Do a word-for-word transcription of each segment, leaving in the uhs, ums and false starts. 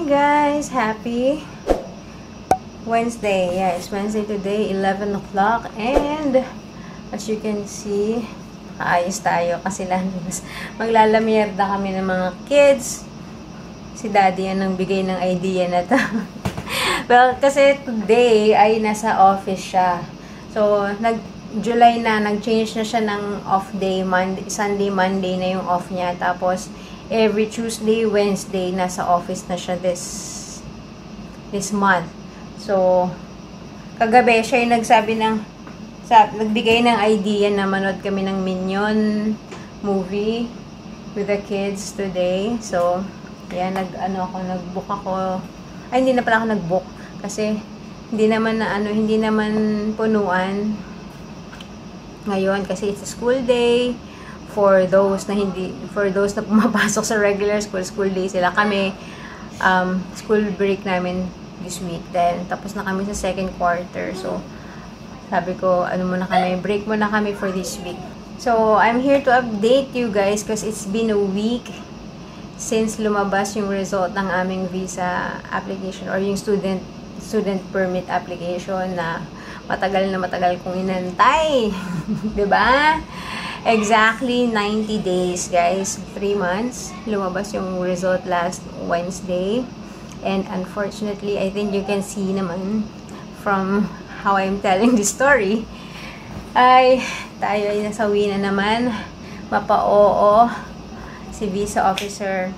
guys! Happy Wednesday. Yeah, it's Wednesday today, eleven o'clock. And as you can see, ayos tayo kasi lang maglalamierda kami ng mga kids. Si daddy yan ang bigay ng idea na to. Well, kasi today ay nasa office siya. So, nag July na, nag-change na siya ng off day. Monday, Sunday, Monday na yung off niya. Tapos, every Tuesday, Wednesday, nasa office na siya this this month. So, kagabi, siya yung nagsabi ng, sa, nagbigay ng idea na manood kami ng Minion movie with the kids today. So, yan, nag, ano ako, nag-book ako. Ay, hindi na pala ako nag-book. Kasi, hindi naman na, ano, hindi naman punuan ngayon kasi it's a school day for those na hindi for those na pumapasok sa regular school school day sila. Kami um school break namin this week, then tapos na kami sa second quarter, so sabi ko ano muna kami, break muna kami for this week. So I'm here to update you guys because it's been a week since lumabas yung result ng aming visa application or yung student student permit application na matagal na matagal kong inantay. Diba? Exactly ninety days, guys. three months. Lumabas yung result last Wednesday. And unfortunately, I think you can see naman from how I'm telling the story, ay tayo ay nasawi na naman. Mapa-oo si visa officer.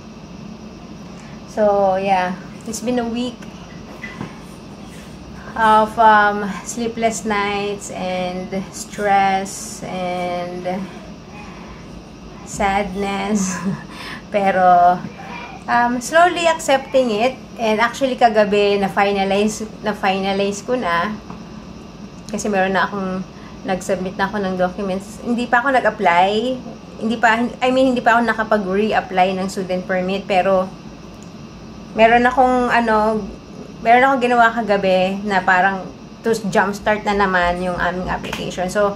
So, yeah. It's been a week of um, sleepless nights and stress and sadness. Pero um, slowly accepting it, and actually kagabi na finalize na finalize ko na kasi meron na akong nag-submit na ako ng documents. Hindi pa ako nag-apply, hindi pa I mean hindi pa ako nakapag-re-apply ng student permit, pero meron akong ano meron akong ginawa kagabi na parang to jumpstart na naman yung aming application. So,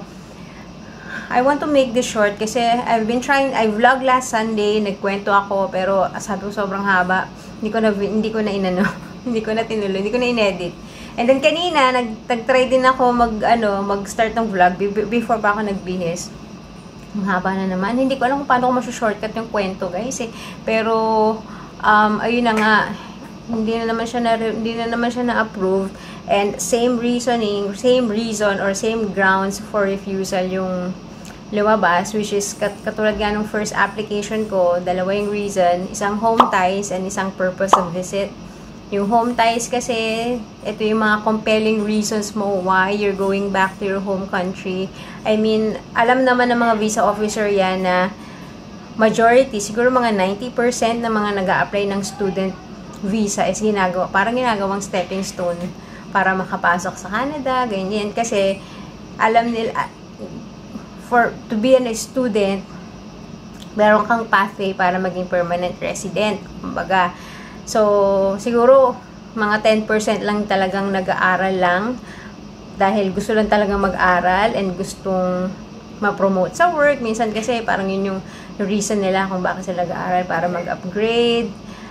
I want to make this short kasi I've been trying, I vlog last Sunday, nagkwento ako, pero sabi ko sobrang haba. Hindi ko na, hindi ko na inano, hindi ko na tinuloy, hindi ko na inedit. And then kanina, nag-try din ako mag, ano, mag-start ng vlog before pa ako nagbihis. Ang haba na naman. Hindi ko alam kung paano ko masu-shortcut yung kwento, guys. Eh. Pero, um, ayun na nga, hindi na naman siya na hindi na naman siya na-approve, and same reasoning, same reason or same grounds for refusal yung lumabas, which is kat katulad nga nung first application ko, dalawa yung reason, isang home ties and isang purpose of visit. Yung home ties kasi ito yung mga compelling reasons mo why you're going back to your home country. I mean, alam naman ng mga visa officer yan na majority, siguro mga ninety percent ng mga nag-a-apply ng student visa is ginagawa, parang ginagawang stepping stone para makapasok sa Canada, ganyan. Kasi, alam nila, for, to be a student, meron kang pathway para maging permanent resident. Kumbaga, so, siguro, mga ten percent lang talagang nag-aaral lang, dahil gusto lang talagang mag-aral, and gustong ma-promote sa work. Minsan kasi, parang yun yung reason nila kung bakit sila nag-aaral, para mag-upgrade.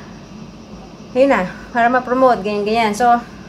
Yun na, para ma-promote, ganyan-ganyan. So,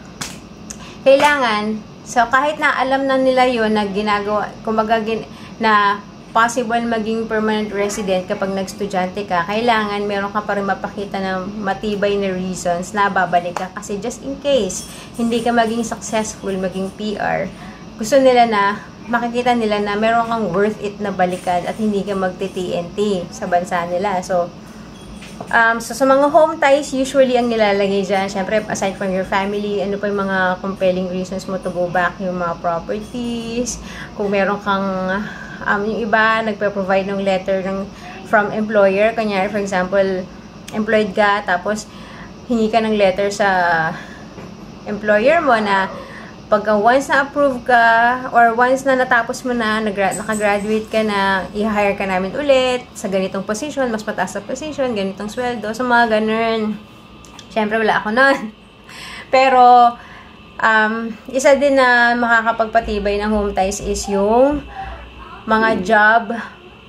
kailangan, so kahit na alam na nila yun na ginagawa, kumbaga na possible maging permanent resident kapag nag-estudyante ka, kailangan meron ka pa rin mapakita ng matibay na reasons na babalik ka. Kasi just in case, hindi ka maging successful, maging P R, gusto nila na, makikita nila na meron kang worth it na balikan at hindi ka magti-T N T sa bansa nila. So, Um, so, sa mga home ties, usually ang nilalagay dyan, syempre, aside from your family, ano pa yung mga compelling reasons mo to go back, yung mga properties, kung meron kang, um, yung iba, nagpe-provide ng letter ng, from employer, kanyari, for example, employed ka, tapos, hingi ka ng letter sa employer mo na, pagka once na-approve ka, or once na natapos mo na, nakagraduate ka na, i-hire ka namin ulit sa ganitong position, mas mataas na position, ganitong sweldo, so mga ganun. Siyempre, wala ako nun. Pero, um, isa din na makakapagpatibay ng home ties is yung mga job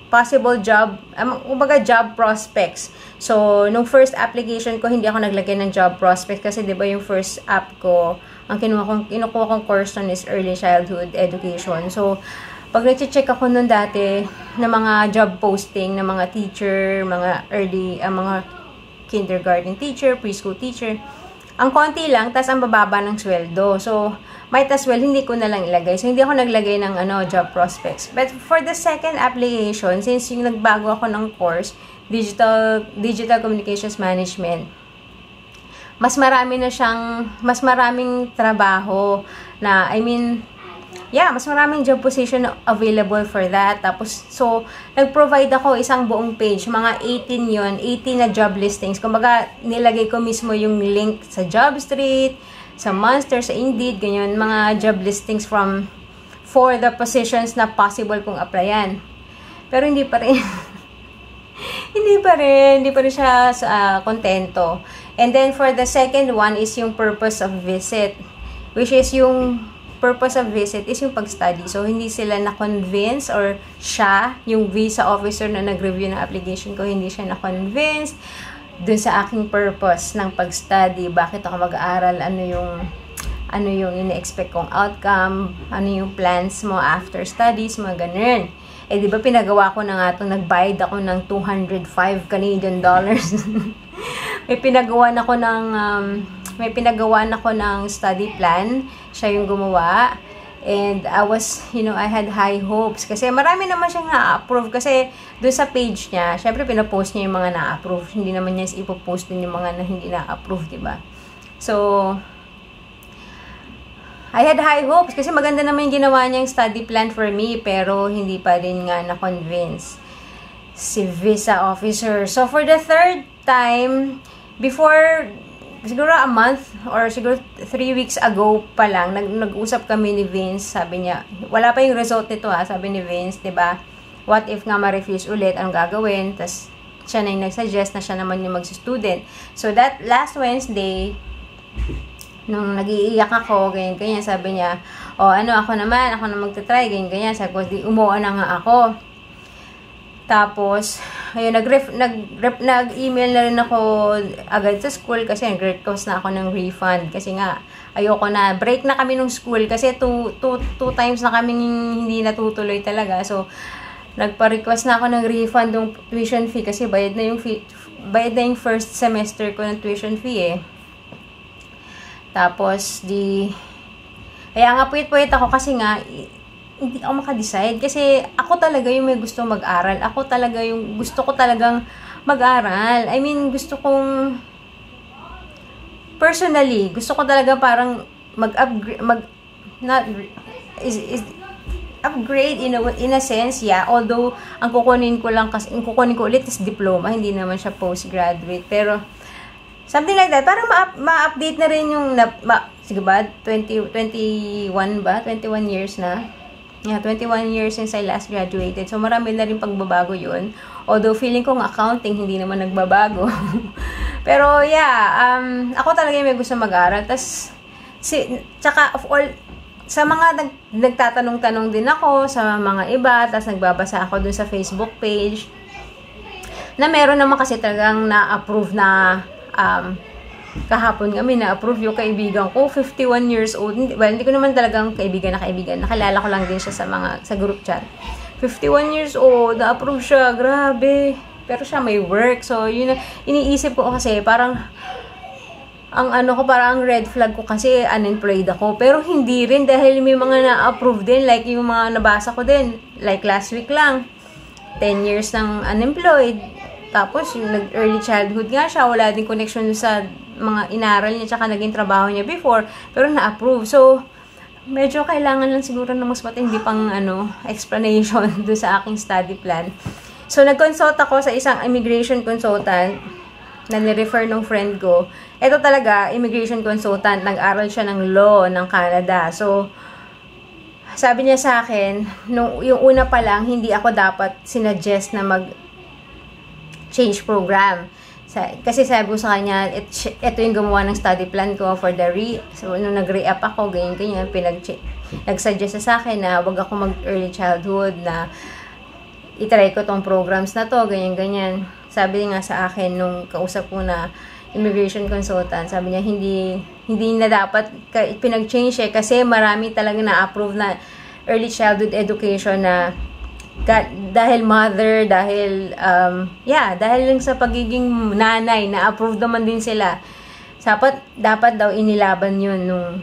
possible job, um, kumbaga job prospects. So, nung first application ko, hindi ako naglagay ng job prospects kasi 'di ba yung first app ko, ang kinuha kong kinukuha kong course nun is early childhood education. So, pag nag-check ako nun dati ng mga job posting ng mga teacher, mga early, uh, mga kindergarten teacher, preschool teacher, ang konti lang, tas ang bababa ng sweldo. So, might as well, hindi ko na lang ilagay. So, hindi ako naglagay ng ano, job prospects. But for the second application, since yung nagbago ako ng course, Digital, Digital Communications Management, mas marami na siyang, mas maraming trabaho na, I mean, yeah, mas maraming job position available for that. Tapos, so, nag-provide ako isang buong page, mga eighteen yon, eighteen na job listings. Kumbaga, nilagay ko mismo yung link sa JobStreet, sa Monster, sa Indeed, ganyan, mga job listings from, for the positions na possible kong applyan. Pero hindi pa rin, hindi pa rin, hindi pa rin siya uh, kontento. And then, for the second one is yung purpose of visit, which is yung purpose of visit is yung pag-study. So, hindi sila na-convince or siya, yung visa officer na nag-review ng application ko, hindi siya na-convince dun sa aking purpose ng pag-study, bakit ako mag-aaral, ano yung ano yung ine-expect kong outcome, ano yung plans mo after studies, mga ganun. Eh, di ba pinagawa ko na nga itong nagbayad ako ng two hundred five Canadian dollars. may pinagawa na ako ng, um, may pinagawa na ako ng study plan, siya yung gumawa. And I was, you know, I had high hopes. Kasi marami naman siyang na-approve. Kasi doon sa page niya, syempre pinapost niya yung mga na-approve. Hindi naman niya ipopost din yung mga na hindi na-approve, diba? So, I had high hopes. Kasi maganda naman yung ginawa niyang study plan for me. Pero hindi pa rin nga na-convince si visa officer. So, for the third time, before siguro a month or siguro three weeks ago pa lang, nag nag-usap kami ni Vince. Sabi niya, wala pa yung result nito ha, sabi ni Vince, diba? What if nga ma-refuse ulit, anong gagawin? Tapos, siya na yung nag-suggest na siya naman yung mag-student. So, that last Wednesday, nung nag-iiyak ako, ganyan-ganyan, sabi niya, o, oh, ano, ako naman, ako na magta-try, ganyan-ganyan. Sabi ko, di, umuha na nga ako. Tapos, ayun, nag-ref, nag, ref, nag-email na rin ako agad sa school kasi nag-request na ako ng refund. Kasi nga, ayoko na, break na kami ng school kasi two, two, two times na kami hindi natutuloy talaga. So, nagpa-request na ako ng refund ng tuition fee kasi bayad na yung fee, bayad na yung first semester ko ng tuition fee eh. Tapos, di, kaya nga puwit-puwit ako kasi nga, hindi ako maka-decide kasi ako talaga yung may gusto mag-aral. Ako talaga yung gusto ko talagang mag-aral. I mean, gusto kong personally, gusto ko talaga parang mag-upgrade, mag not is is upgrade in a in a sense, yeah. Although ang kukunin ko lang kasi ang kukunin ko ulit is diploma, hindi naman siya postgraduate. Pero something like that para ma-update na rin yung na, ma, sige ba twenty, twenty-one ba? twenty-one years na. Yeah, twenty-one years since I last graduated. So, marami na rin pagbabago yun. Although, feeling kong accounting, hindi naman nagbabago. Pero, yeah, um, ako talaga yung may gusto mag-aral. Tapos, si, tsaka, of all, sa mga nag, nagtatanong-tanong din ako, sa mga iba, tapos nagbabasa ako dun sa Facebook page, na meron naman kasi talagang na-approve na, um, kahapon kami na-approve yung kaibigan ko, fifty-one years old. Well, hindi ko naman talagang kaibigan na kaibigan. Nakilala ko lang din siya sa mga sa group chat. fifty-one years old, na-approve siya. Grabe. Pero siya may work. So, yun, iniisip ko kasi parang ang ano ko, parang ang red flag ko kasi unemployed ako. Pero hindi rin dahil may mga na-approve din. Like yung mga nabasa ko din. Like last week lang. ten years ng unemployed. Tapos, yung nag-early childhood nga siya. Wala din connection sa mga inaral niya tsaka naging trabaho niya before, pero na-approve. So, medyo kailangan lang siguro ng mas matindi pang ano, explanation do sa aking study plan. So, nag-consult ako sa isang immigration consultant na ni-refer ng friend ko. Ito talaga, immigration consultant, nag-aral siya ng law ng Canada. So, sabi niya sa akin, nung, yung una pa lang, hindi ako dapat sinuggest na mag-change program. Kasi sabi ko sa kanya, it, ito yung gumawa ng study plan ko for the re... So, nung nag-re-up ako, ganyan-ganyan, pinag nag-suggest sa akin na wag ako mag-early childhood, na itry ko tong programs na to, ganyan-ganyan. Sabi nga sa akin nung kausap ko na immigration consultant, sabi niya hindi hindi na dapat pinag-change eh, kasi marami talaga na-approve na early childhood education na dahil mother, dahil um, yeah, dahil lang sa pagiging nanay, na-approve naman din sila. Dapat, dapat daw inilaban yun nung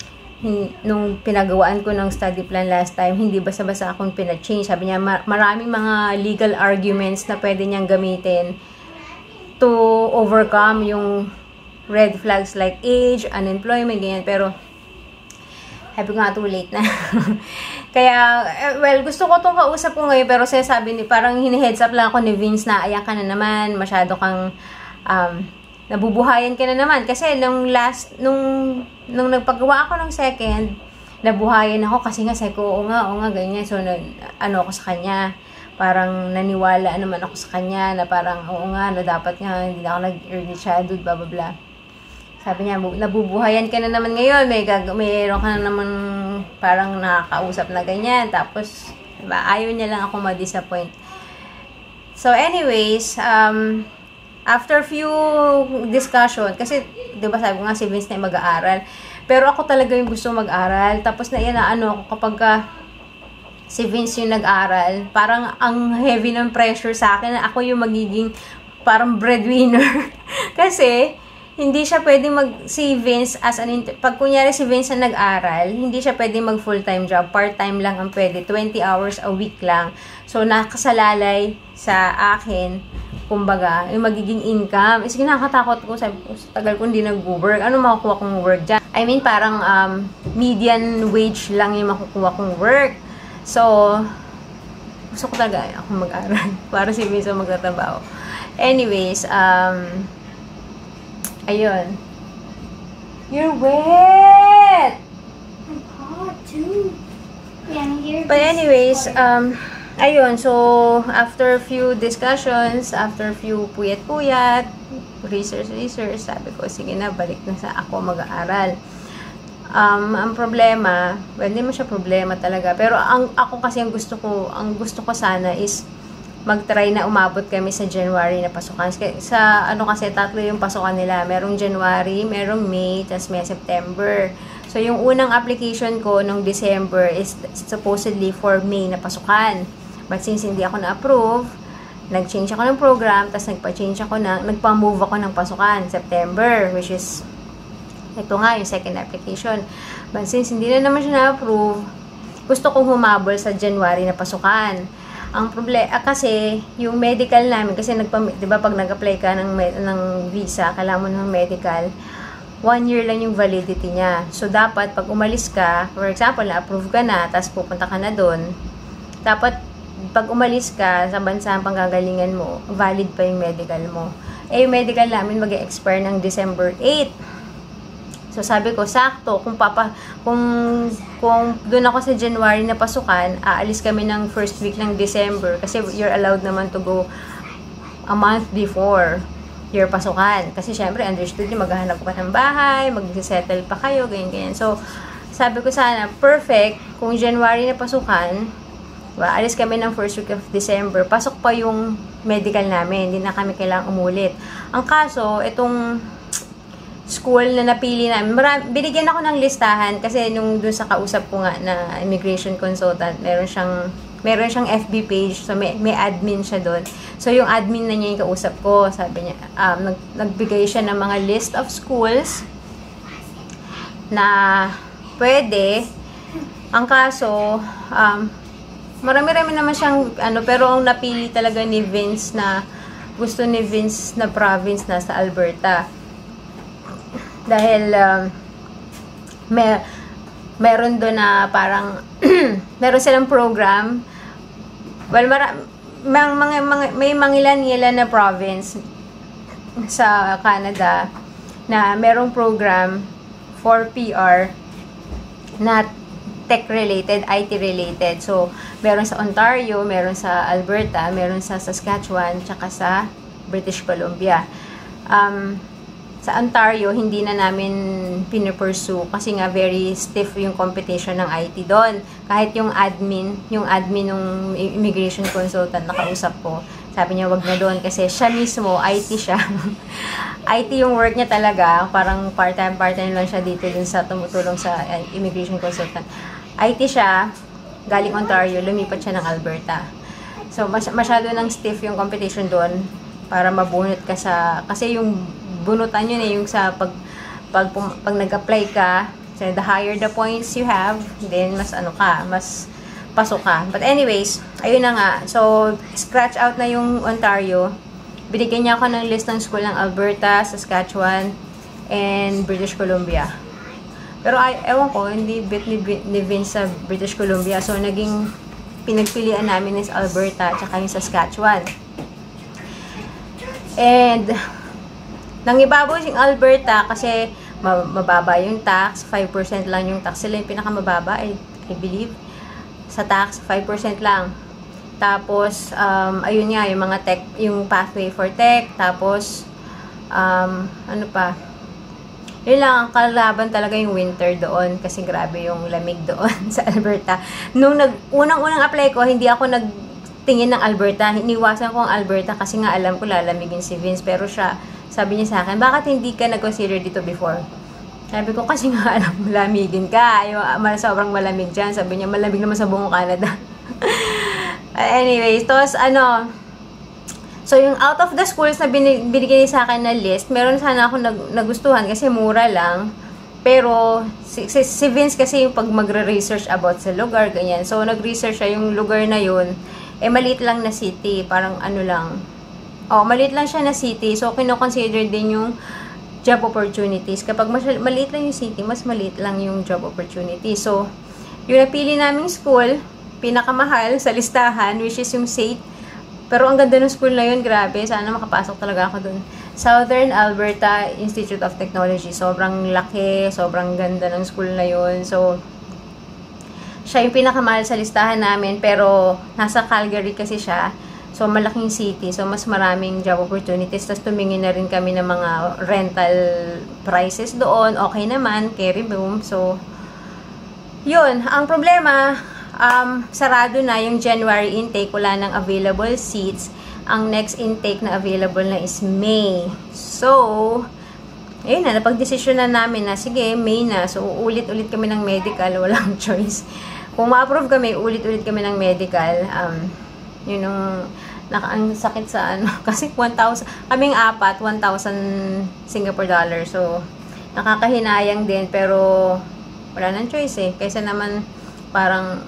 nung pinagawaan ko ng study plan last time, hindi basta-basta akong pinag-change. Sabi niya, maraming mga legal arguments na pwede niyang gamitin to overcome yung red flags like age, unemployment, ganyan. Pero, sabi ko nga, too late na. Kaya, well, gusto ko itong kausap ko ngayon, pero siya sabi ni, parang hini-heads up lang ako ni Vince na, ayan ka na naman, masyado kang, um, nabubuhayan ka na naman. Kasi nung last, nung, nung nagpagawa ako ng second, nabuhayan ako kasi nga sabi ko, oo nga, oo nga, ganyan. So, na, ano ako sa kanya, parang naniwala naman ako sa kanya na parang, oo nga, na dapat nga, hindi na ako nag-early childhood, blah, blah, blah. Sabi niya, nabubuhayan ka na naman ngayon, may gag mayroon ka na naman parang nakakausap na ganyan. Tapos, diba, ayaw niya lang ako ma-disappoint. So, anyways, um, after few discussion, kasi, di ba sabi ko nga si Vince na mag-aaral, pero ako talaga yung gusto mag-aral. Tapos na yan na ano, kapag ka si Vince yung nag-aral, parang ang heavy ng pressure sa akin na ako yung magiging parang breadwinner. Kasi, hindi siya pwede mag, si Vince as an, pag kunyari si Vince na nag-aral, hindi siya pwede mag full-time job, part-time lang ang pwede, twenty hours a week lang. So, nakasalalay sa akin, kumbaga, yung magiging income. Is kinakatakot ko, sabi ko, tagal ko hindi nag-work. Ano makukuha kong work dyan? I mean, parang um, median wage lang yung makukuha kong work. So, gusto ko talaga ako mag-aral para si Vince magtatrabaho. Anyways, um, ayun. You're wet! I'm hot too. Yeah, I'm here. But anyways, um, ayun, so, after few discussions, after few puyat-puyat, research-research, sabi ko, sige na, balik na sa ako mag-aaral. Um, ang problema, well, hindi mo siya problema talaga, pero ang, ako kasi ang gusto ko, ang gusto ko sana is, mag-try na umabot kami sa January na pasukan. Sa, ano kasi, tatlo yung pasukan nila. Merong January, merong May, tas may September. So, yung unang application ko nung December is supposedly for May na pasukan. But since hindi ako na-approve, nag-change ako ng program, tas nagpa-change ako ng, nagpa-move ako ng pasukan, September, which is, ito nga, yung second application. But since hindi na naman siya na-approve, gusto kong humabol sa January na pasukan. Ang problema, ah, kasi, yung medical namin, kasi nagpa, di ba, pag nag-apply ka ng, ng visa, kailangan mo ng medical, one year lang yung validity niya. So, dapat, pag umalis ka, for example, na-approve ka na, tapos pupunta ka na doon, dapat, pag umalis ka sa bansang panggagalingan mo, valid pa yung medical mo. Eh, yung medical namin mag-expire ng December eighth. So, sabi ko, sakto, kung papa, kung, kung doon ako sa January na pasukan, aalis kami ng first week ng December, kasi you're allowed naman to go a month before your pasukan. Kasi, syempre, understood nyo, maghahanap ka ng bahay, mag-settle pa kayo, ganyan-ganyan. So, sabi ko sana, perfect, kung January na pasukan, aalis kami ng first week of December, pasok pa yung medical namin, hindi na kami kailangang umulit. Ang kaso, itong school na napili namin, marami, binigyan ako ng listahan kasi nung dun sa kausap ko nga na immigration consultant, meron siyang meron siyang F B page, so may, may admin siya doon. So yung admin na niya yung kausap ko, sabi niya, um, nag, nagbigay siya ng mga list of schools na pwede. Ang kaso, um, marami-rami naman siyang ano, pero ang napili talaga ni Vince na gusto ni Vince na province na sa Alberta. Dahil um, may meron doon na parang meron silang program. Well, mara, mga, mga, mga, may mangilan-ngilan na province sa Canada na merong program for P R na tech-related, I T-related. So, meron sa Ontario, meron sa Alberta, meron sa Saskatchewan, tsaka sa British Columbia. Um, sa Ontario, hindi na namin pinupursue kasi nga very stiff yung competition ng I T doon. Kahit yung admin, yung admin ng immigration consultant na kausap ko, sabi niya wag na doon kasi siya mismo, I T siya. I T yung work niya talaga, parang part-time, part-time lang siya dito dun sa tumutulong sa uh, immigration consultant. I T siya, galing Ontario, lumipat siya ng Alberta. So, mas masyado ng stiff yung competition doon para mabunot ka sa, kasi yung bunutan yun eh, yung sa pag, pag, pag nag-apply ka, so the higher the points you have, then mas ano ka, mas pasok ka. But anyways, ayun na nga. So, scratch out na yung Ontario. Binigyan niya ako ng list ng school ng Alberta, Saskatchewan, and British Columbia. Pero ay, ewan ko, hindi bit ni, ni Vince sa British Columbia. So, naging pinagpilian namin is Alberta at saka yung Saskatchewan. And, nang ibabaw yung Alberta kasi mababa yung tax, five percent lang yung tax. Sila yung pinakamababa, I, I believe. Sa tax, five percent lang. Tapos, um, ayun nga, yung mga tech, yung pathway for tech. Tapos, um, ano pa, yun lang, ang kalaban talaga yung winter doon kasi grabe yung lamig doon sa Alberta. Nung nag, unang-unang apply ko, hindi ako nagtingin ng Alberta. Iniwasan ko ang Alberta kasi nga alam ko lalamigin si Vince. Pero siya, sabi niya sa akin, bakit hindi ka nag-consider dito before? Sabi ko, kasi nga alam mo, lamigin ka. Yung, sobrang malamig dyan. Sabi niya, malamig naman sa buong Canada. Anyways, tos, ano, so yung out of the schools na binigyan sa akin na list, meron sana ako nag, nagustuhan kasi mura lang. Pero, si, si, si Vince kasi yung pag magre-research about sa lugar, ganyan. So, nag-research siya yung lugar na yun, eh, maliit lang na city. Parang ano lang, oh, maliit lang siya na city. So, kino-consider din yung job opportunities. Kapag mas, maliit lang yung city, mas maliit lang yung job opportunities. So, yung napili naming school, pinakamahal sa listahan, which is yung S A T. Pero ang ganda ng school na yun, grabe. Sana makapasok talaga ako dun. Southern Alberta Institute of Technology. Sobrang laki, sobrang ganda ng school na yun. So, siya yung pinakamahal sa listahan namin, pero nasa Calgary kasi siya. So, malaking city. So, mas maraming job opportunities. Tapos, tumingin na rin kami ng mga rental prices doon. Okay naman. Carry boom. So, yun. Ang problema, um, sarado na yung January intake. Wala nang available seats. Ang next intake na available na is May. So, ayun na. Napag-desisyon na namin na, sige, May na. So, ulit-ulit kami ng medical. Walang choice. Kung ma-approve kami, ulit-ulit kami ng medical. Um, yun yung naka, ang sakit sa ano kasi one thousand kaming apat one thousand Singapore dollars, so nakakahinayang din pero wala nang choice eh, kaysa naman parang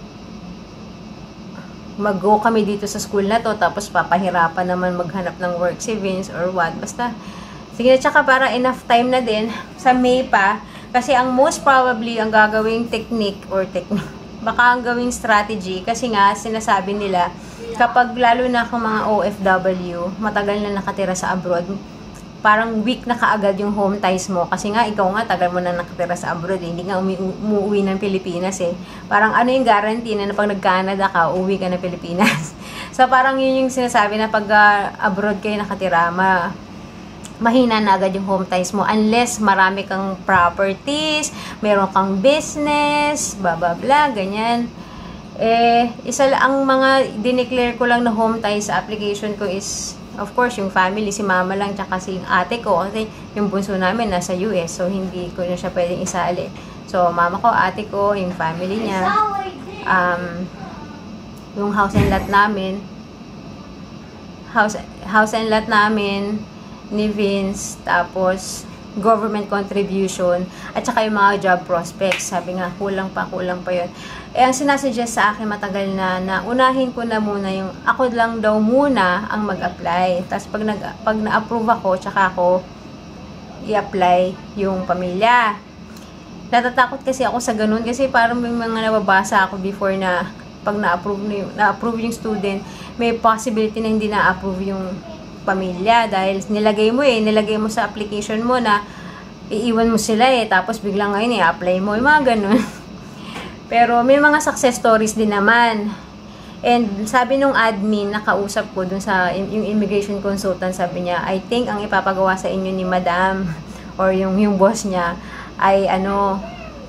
mag-go kami dito sa school na to tapos papahirapan naman maghanap ng work si Vince or what, basta sige, tsaka para enough time na din sa May pa kasi ang most probably ang gagawing technique or technique baka ang gawing strategy kasi nga sinasabi nila kapag lalo na kung mga O F W matagal na nakatira sa abroad, parang weak na kaagad yung home ties mo kasi nga ikaw nga tagal mo na nakatira sa abroad eh. Hindi nga umi umuwi ng Pilipinas eh, parang ano yung guarantee na pag nag-Canada ka uwi ka na Pilipinas. So parang yun yung sinasabi na pag uh, abroad kayo nakatira, ma mahina na agad yung home ties mo unless marami kang properties, meron kang business, blah blah blah, ganyan. Eh, isa lang ang mga dineclare ko lang na home ties sa application ko is, of course, yung family, si mama lang, tsaka si ate ko, kasi yung bunso namin nasa U S, so hindi ko na siya pwedeng isali. So, mama ko, ate ko, yung family niya, um, yung house and lot namin, house, house and lot namin, ni Vince, tapos government contribution, at saka yung mga job prospects. Sabi nga, kulang pa, kulang pa yun. Eh, ang sinasuggest sa akin matagal na, na unahin ko na muna yung, ako lang daw muna ang mag-apply. Tapos pag, nag, pag na-approve ako, tsaka ako i-apply yung pamilya. Natatakot kasi ako sa ganun, kasi parang may mga nababasa ako before na pag na-approve, na-approve yung student, may possibility na hindi na-approve yung pamilya dahil nilagay mo eh, nilagay mo sa application mo na iiwan mo sila eh, tapos biglang ngayon i-apply mo, yung mga ganun. Pero may mga success stories din naman. And sabi nung admin, nakausap ko dun sa yung immigration consultant, sabi niya, I think ang ipapagawa sa inyo ni madam or yung, yung boss niya ay ano,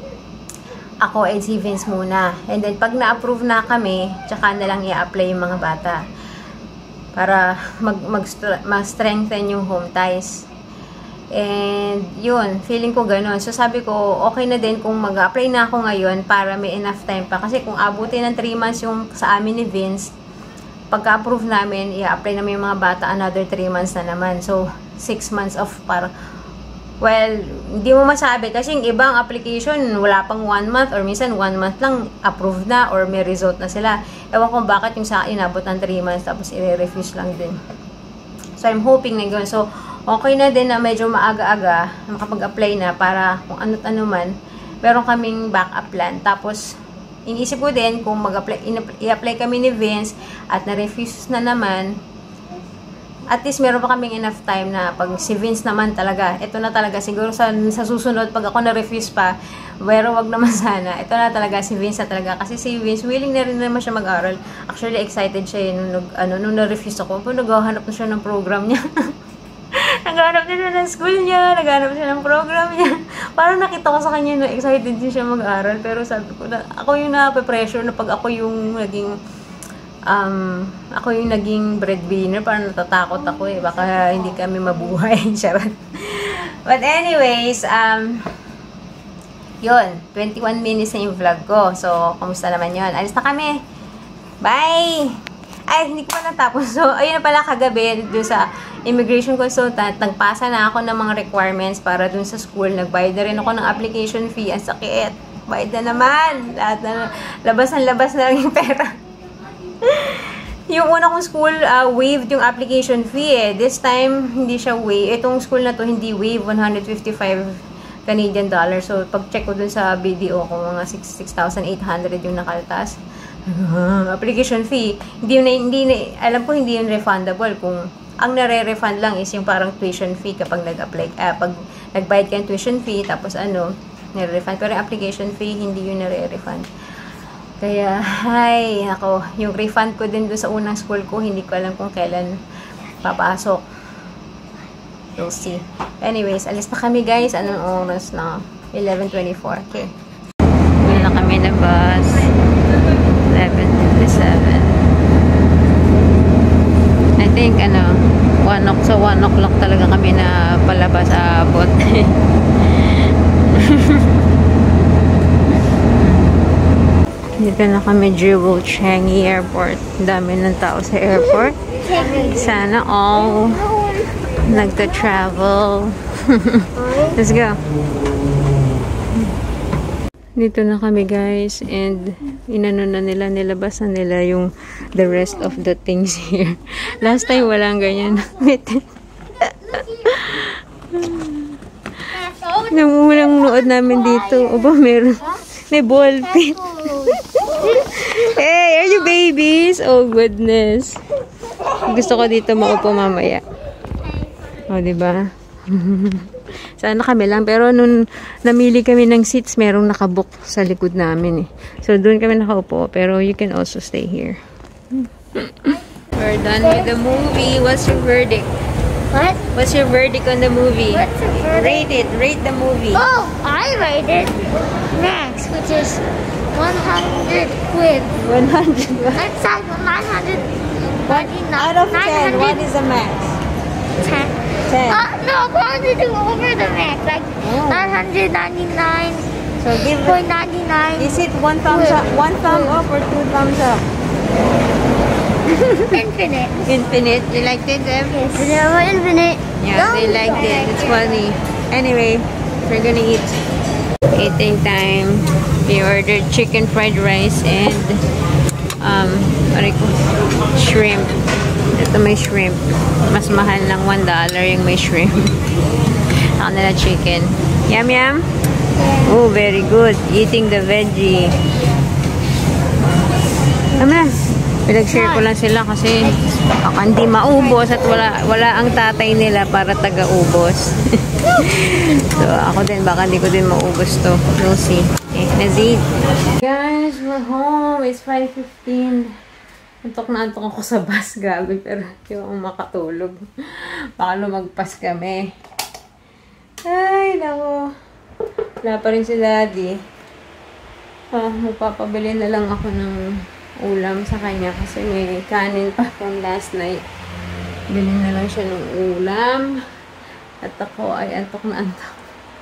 ako ay si Vince muna. And then pag na-approve na kami, tsaka na lang i-apply yung mga bata para mag, mag, mag-strengthen yung home ties. And yun, feeling ko ganun. So sabi ko, okay na din kung mag-apply na ako ngayon para may enough time pa. Kasi kung abutin ng three months yung sa amin ni Vince, pagka-approve namin, i-apply namin yung mga bata, another three months na naman. So, six months of para, well, hindi mo masabi. Kasi yung ibang application, wala pang one month or minsan one month lang approved na or may result na sila. Ewan ko bakit yung sa inabot ng three months tapos i-refuse lang din. So, I'm hoping na gano'n. So, okay na din na medyo maaga-aga makapag-apply na para kung ano't ano man, meron kaming backup plan. Tapos, inisip ko din kung mag-apply, i-apply kami ni Vince at na-refuse na naman, at least meron pa kaming enough time na pag si Vince naman talaga, ito na talaga, siguro sa, sa susunod, pag ako na-refuse pa, pero wag naman sana, ito na talaga, si Vince na talaga. Kasi si Vince, willing na rin naman siya mag-aral. Actually, excited siya nung, nung, ano, nung na-refuse ako. Pero naghahanap na siya ng program niya. Naghahanap na siya ng school niya, naghahanap siya ng program niya. Parang nakita ko sa kanya na excited din siya mag-aral. Pero sabi ko na, ako yung na-pressure na pag ako yung naging, um, ako yung naging breadwinner, parang natatakot ako eh. Baka hindi kami mabuhay. Charot. But anyways, um, yun, twenty-one minutes na yung vlog ko. So, kumusta naman yun? Alis na kami. Bye! Ay, hindi ko pa natapos. So, ayun na pala kagabi doon sa immigration consultant. Nagpasa na ako ng mga requirements para doon sa school. Nagbayad na rin ako ng application fee. Ang sakit. Bayad na naman. Lahat na, labas ng labas na lang yung pera. Yung una kong school, uh, waived yung application fee eh. This time, hindi siya waive. Itong school na to, hindi waive. one hundred fifty-five Canadian dollars. So, pag-check ko dun sa B D O ko, mga six thousand eight hundred yung nakaltas. Application fee. Hindi yun, hindi na, alam ko hindi yun refundable. Kung ang nare-refund lang is yung parang tuition fee kapag nag-apply, ah, pag nagbayad ka ng tuition fee, tapos ano, nare-refund. Pero application fee, hindi yun nare-refund. Kaya, ay, ako, yung refund ko din doon sa unang school ko, hindi ko alam kung kailan papasok. We'll see. Anyways, alis na kami guys. Anong oras na? eleven twenty-four. Okay. Wala na kami na bus. eleven fifty-seven. I think, ano, one o'clock, so one o'clock talaga kami na palabas sa abot. Dito na kami, Jewel Changi Airport. Dami ng tao sa airport. Sana all nagta-travel. Let's go. Dito na kami guys, and inano na nila, nilabas na nila yung the rest of the things here. Last time walang ganyan. Nung unang nood namin dito, oba meron, may ball pit. Hey, are you babies? Oh goodness. Gusto ko dito maupo mamaya. O, diba? Sana kami lang. Pero nung namili kami ng seats, merong nakabook sa likod namin eh. So, doon kami nakaupo. Pero you can also stay here. We're done with the movie. What's your verdict? What? What's your verdict on the movie? What's the verdict? Rate it. Rate the movie. Oh, I rated Max, which is one hundred quid. one hundred. That's like nine hundred. Out of ten, what is the max? ten. ten. Uh, no, I'm going to do over the max, like Oh. nine hundred ninety-nine So, give point nine nine. Is it one thumbs up, one thumb up or two thumbs up? Infinite. Infinite. You liked it, Dev? Yes. Infinite. Yeah, they liked it. It's funny. Anyway, we're gonna eat. Eating time. We ordered chicken fried rice and um, what do you call it? Shrimp. Ito may shrimp. Mas mahal lang one dollar yung may shrimp. Saka nila chicken. Yum yum? Oh, very good. Eating the veggie. Tama na. Pinag-share ko lang sila kasi baka hindi maubos at wala, wala ang tatay nila para taga-ubos. So, ako din, baka hindi ko din maubos to. We'll see. Okay, let's eat. Guys, we're home. It's five fifteen. Antok na antok ako sa bus, grabe, pero hindi ako makatulog. Baka lumagpas kami. Ay, nako. Wala pa rin si Daddy. Ah, magpapabili na lang ako ng ulam sa kanya kasi may kanin pa from last night. Bilhin na lang siya ng ulam. At ako ay antok na antok.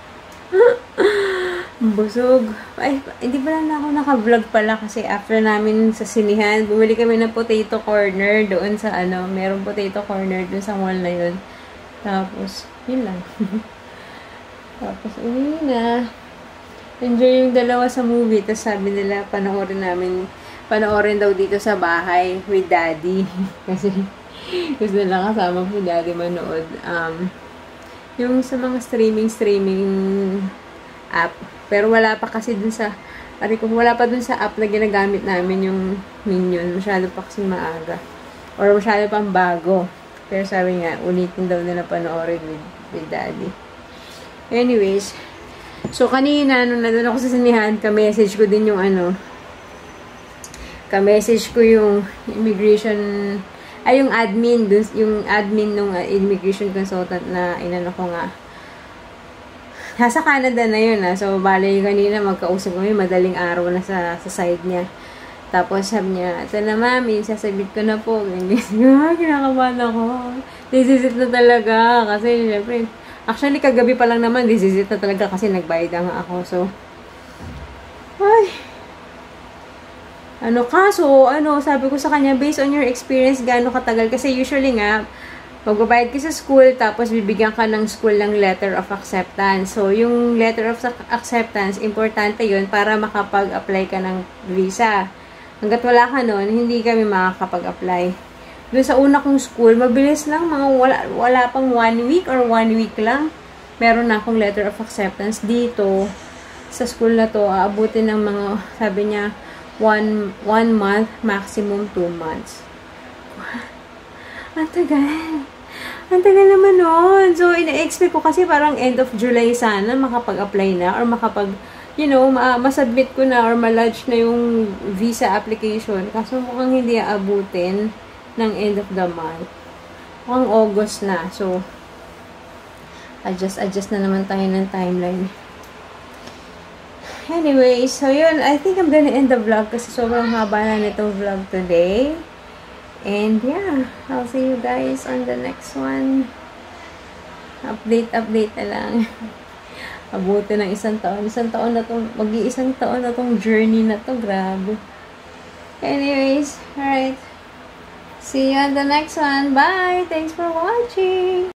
Busog. Ay, hindi pala na ako naka-vlog pala kasi after namin sa sinihan, bumili kami ng potato corner doon sa ano, merong potato corner doon sa mall na yun. Tapos, yun lang. Tapos, uwi na. Enjoy yung dalawa sa movie. Tapos sabi nila, panoorin namin, panoorin daw dito sa bahay with Daddy. Kasi, gusto nila kasama si Daddy manood. Um, yung sa mga streaming-streaming app. Pero wala pa kasi dun sa, pari ko, wala pa dun sa app na ginagamit namin yung Minion. Masyado pa kasi maaga. Or masyado pang bago. Pero sabi nga, ulitin daw nila panoorin with, with Daddy. Anyways, so kanina, nung nandun ako sa sinihan, ka-message ko din yung ano, ka-message ko yung immigration, ay yung admin, dun, yung admin nung uh, immigration consultant na inano ko nga. Nasa Canada na yun, ah. So, bale yung kanina, magkausap kami, madaling araw na sa, sa side niya. Tapos, sabi niya, ito na mami, sasabit ko na po. Ganyan, kinakabahan ako. This is it na talaga. Kasi, syempre, actually, kagabi pa lang naman, this is it na talaga kasi nagbayad nga ako. So, ay, ano, kaso, ano, sabi ko sa kanya, based on your experience, gaano katagal? Kasi usually nga, magbabayad ka sa school, tapos bibigyan ka ng school ng letter of acceptance. So, yung letter of acceptance, importante yun para makapag-apply ka ng visa. Hanggat wala ka nun, hindi kami makakapag-apply. Doon sa una kong school, mabilis lang, mga wala, wala pang one week or one week lang, meron na akong letter of acceptance. Dito, sa school na to, aabutin ng mga, sabi niya, one, one month, maximum two months. Ang tagal. Ang tagal naman nun. So, ina-expect ko kasi parang end of July sana makapag-apply na or makapag, you know, ma masubmit ko na or ma-lodge na yung visa application. Kaso mukhang hindi aabutin ng end of the month. Mukhang August na. So, adjust-adjust na naman tayo ng timeline. Anyway, so yun. I think I'm gonna end the vlog kasi sobrang haba na nitong vlog today. And yeah, I'll see you guys on the next one. Update, update na lang. Abuti ng isang taon. Isang taon na tong, mag-iisang taon na tong journey na to. Grabe. Anyways, alright. See you on the next one. Bye! Thanks for watching!